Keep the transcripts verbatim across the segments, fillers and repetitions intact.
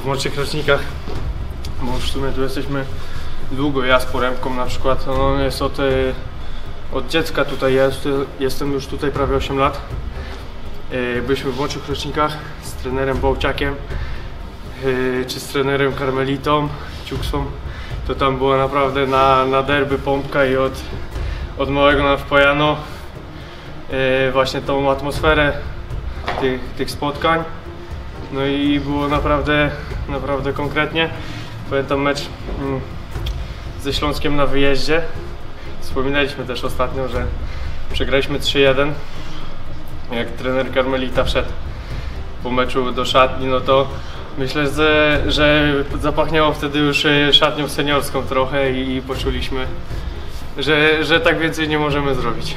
młodszych rocznikach, bo w sumie tu jesteśmy długo. Ja z Porębką na przykład, on jest od, od dziecka tutaj, jest, jestem już tutaj prawie osiem lat. Byliśmy w młodszych rocznikach z trenerem Bołciakiem, czy z trenerem Karmelitą, Ciuksą. To tam była naprawdę na, na derby pompka i od, od małego nam wpajano właśnie tą atmosferę tych, tych spotkań. No i było naprawdę, naprawdę konkretnie. Pamiętam mecz mm, ze Śląskiem na wyjeździe. Wspominaliśmy też ostatnio, że przegraliśmy trzy jeden. Jak trener Karmelita wszedł po meczu do szatni, no to myślę, że, że zapachniało wtedy już szatnią seniorską trochę i, i poczuliśmy, że, że tak więcej nie możemy zrobić.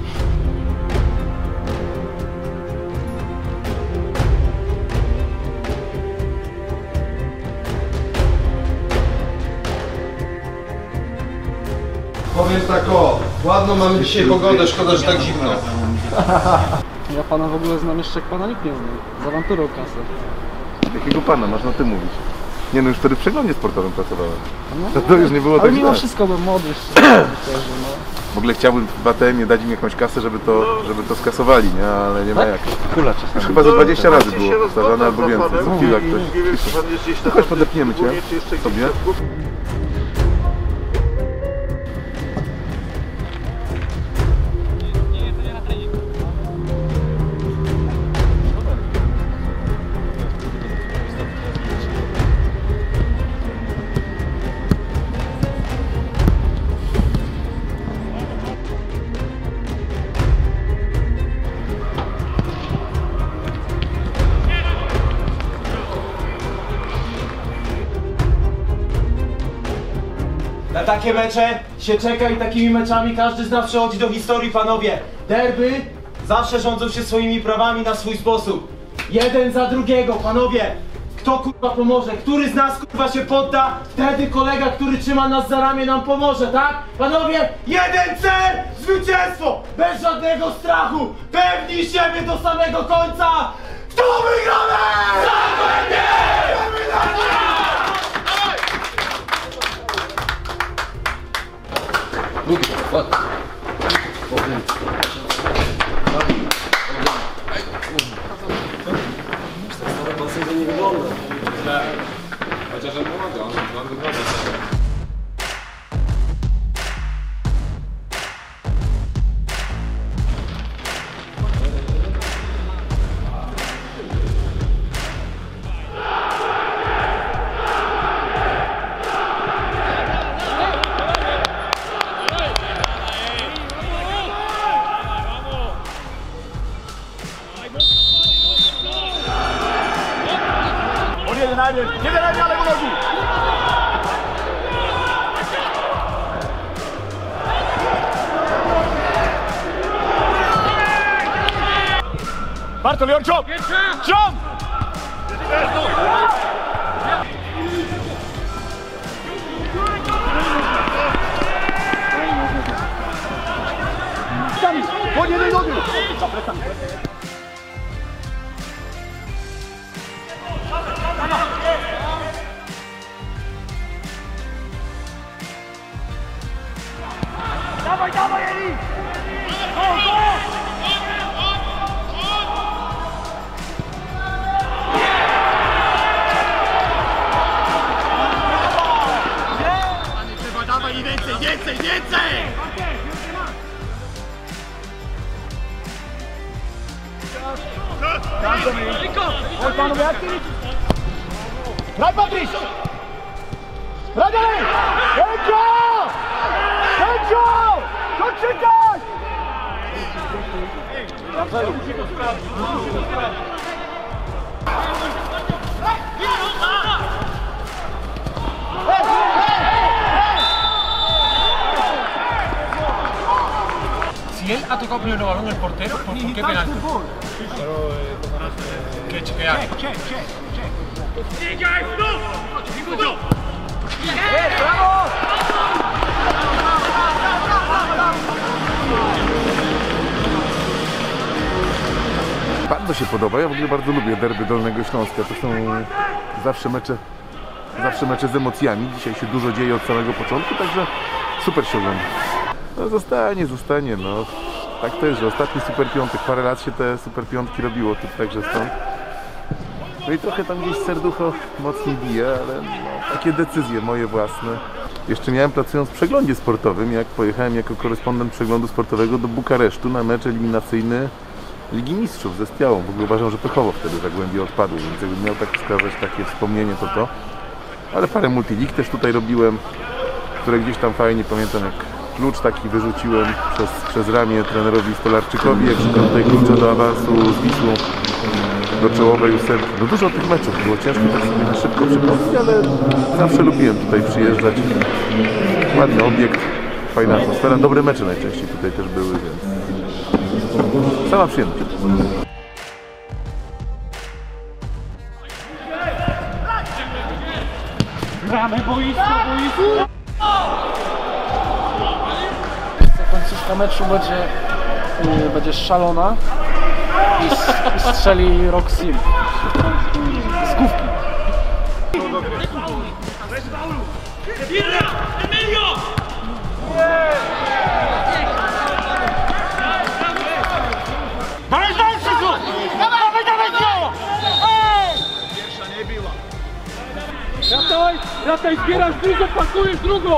Powiem tak, o, ładno mamy dzisiaj pogodę, szkoda, że tak zimno. Ja pana w ogóle znam jeszcze, jak pana nikt nie zna. Z awanturą kasę. Jakiego pana masz na tym mówić? Nie no, już wtedy w przeglądzie sportowym pracowałem. No, to, to już nie było ale tak mimo źle. wszystko byłem młody jeszcze. Myślę, że no. W ogóle chciałbym w A T M ie dać im jakąś kasę, żeby to, żeby to skasowali, nie? Ale nie ma jak. Kula czasami. Już chyba ze dwadzieścia razy było powtarzane albo więcej. Co chwila ktoś. No chodź, podepniemy cię sobie. Na takie mecze się czeka i takimi meczami każdy z nas przechodzi do historii, panowie. Derby zawsze rządzą się swoimi prawami na swój sposób. Jeden za drugiego, panowie. Kto kurwa pomoże? Który z nas kurwa się podda? Wtedy kolega, który trzyma nas za ramię, nam pomoże, tak? Panowie, jeden cel! Zwycięstwo! Bez żadnego strachu! Pewni siebie do samego końca! Kto wygramy? Zagłębie! Chociaż on pomaga, on, on wygląda. Jeden na lewo nogi! Bartol, your job! Jump! Pod jednej nogi! Dawaj, dawaj, Eli! Go, go! Trzeba, dawaj i więcej, więcej, więcej! Oj, panowie, jak ty? Graj, Patryś! Graj dalej! Sędzio! Sędzio! Co czekać? Si él ha tocado primero balón el portero, ¿por qué penalti? ¿Qué chequear? Check, check, check, check. Brawo! Bardzo się podoba, ja w ogóle bardzo lubię derby Dolnego Śląska. To są zawsze mecze, zawsze mecze z emocjami. Dzisiaj się dużo dzieje od samego początku, także super się ogląda. No zostanie, zostanie, no. Tak to jest, że ostatni super piątek, parę lat się te super piątki robiło, tu także stąd. No i trochę tam gdzieś serducho mocniej bije, ale no, takie decyzje moje własne. Jeszcze miałem, pracując w przeglądzie sportowym, jak pojechałem jako korespondent przeglądu sportowego do Bukaresztu na mecz eliminacyjny Ligi Mistrzów ze Spiałą. W ogóle uważam, że pechowo wtedy Zagłębie odpadło, więc jakbym miał tak wskazać takie wspomnienie, to to. Ale parę multilig też tutaj robiłem, które gdzieś tam fajnie pamiętam, jak klucz taki wyrzuciłem przez, przez ramię trenerowi Stolarczykowi, jak szukam tutaj klucza do awansu z Wisłą do czołowej ósemki. No dużo tych meczów było, ciężko tak sobie na szybko przypomnieć, ale zawsze lubiłem tutaj przyjeżdżać. Ładny obiekt, fajna atmosfera, dobre mecze najczęściej tutaj też były, więc sama przyjemność. Gramy boisko, boisko! Końcówka meczu będzie, yy, będzie szalona i, i strzeli Roxim z główki. Dawaj, dawaj, Krzysiu! Dawaj, dawaj, go! Pierwsza nie biła. Rataj, rataj, zbierasz drugą, pakujesz drugą!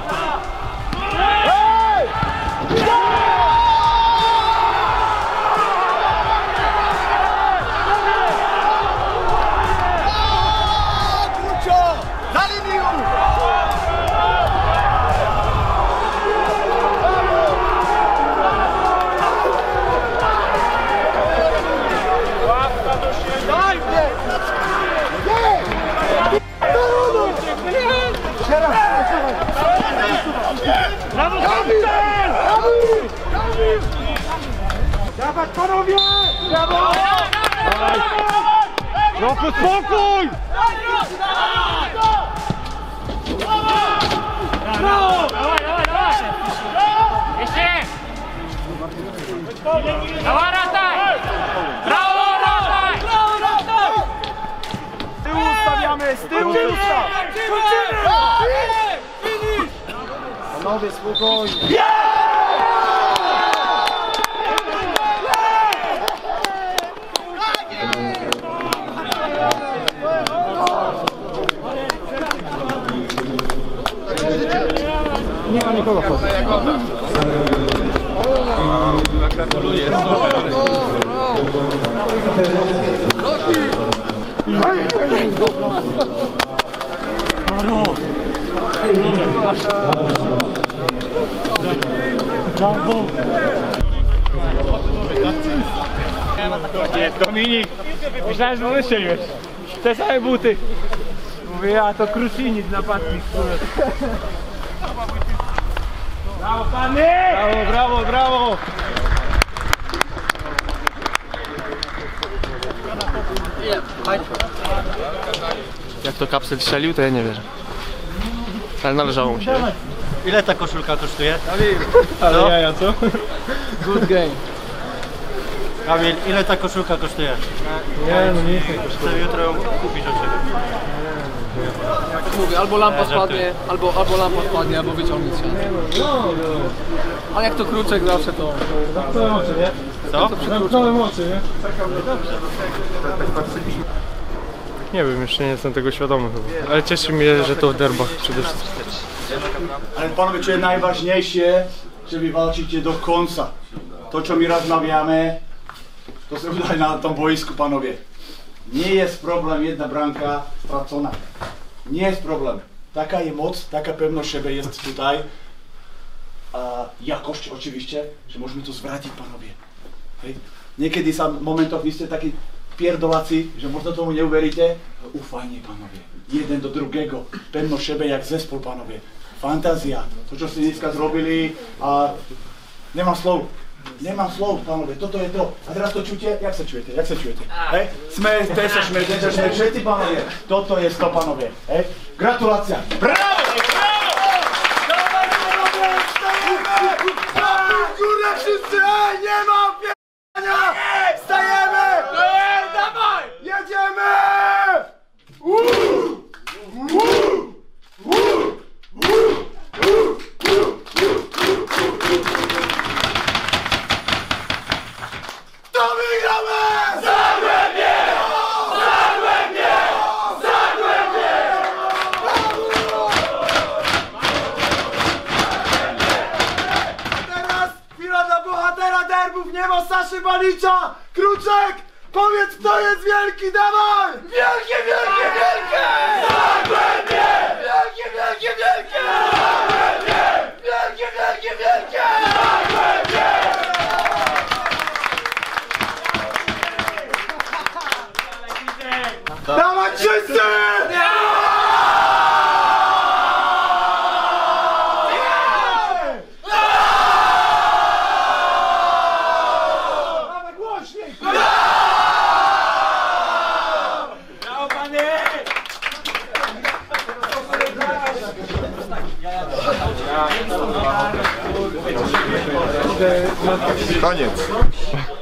Brawo, Kamil! Kamil! Kamil! Dawać, panowie! Brawo! Roku, spokój! Brawo! Dawaj, dawaj, dawaj! Jeszcze! Dawaj, rataj! Brawo, rataj! Brawo, rataj! Z tyłu ustawiamy, z tyłu ustaw! Panowie, spokojnie. Nie ma nikogo w Gratuluję. Brawo! Dominik, myślałem, że wystrzeliłeś. Te same buty. Mówię, ja to Kruszinic napastnik. Brawo, pany! Brawo, brawo, brawo! Jak to Kapsel strzelił, to ja nie wierzę. Ale należało mu się. Ile ta koszulka kosztuje? Ale no. Jaja, co? Good game. Kamil, ile ta koszulka kosztuje? Nie, no nic nie kosztuje. Chcę jutro ją kupić od ciebie. Tak mówię, albo lampa spadnie, albo, albo lampa spadnie, albo wyciągnie się. Ale jak to kruczek zawsze to... Zamknąłem oczy, nie? Co? Zamknąłem oczy, nie? Nie wiem, jeszcze nie jestem tego świadomy chyba. Ale cieszy mnie, że to w derbach przede wszystkim. Ale panowie, co jest najważniejsze, żeby walczycie do końca. To, co my rozmawiamy, to się udaje na tym boisku, panowie. Nie jest problem jedna bramka stracona. Nie jest problem. Taka jest moc, taka pewność siebie jest tutaj. A jakość oczywiście, że możemy to zwrócić, panowie. Hej. Niekiedy sam momentów jesteście taki pierdolacy, że można tomu nie uwierzycie. Ufajnie, panowie. Jeden do drugiego. Pewność siebie jak zespół, panowie. Fantazja. To, co ste dneska zrobili, a nemám slov. Nemám slov, panowie. Toto je to. A teraz to čujete? Jak sa čujete? Jak sa čujete? Hej? Sme, tešašme, tešašme, všetci, panowie. Toto je to, panowie. Hej? Gratulácia. Brawo! Kurde wszyscy, ej, nie ma p***ania! Stajemy! Ej, dawaj! Jedziemy! Uuu! nie ma Saszy Balicza! Kruczek! Powiedz, kto jest wielki, dawaj! Wielkie, wielkie, wielkie! Zagłębie! Wielkie, wielkie, wielkie! Zagłębie! Wielkie, wielkie, wielkie! Zagłębie! Dawaj wszyscy! Koniec.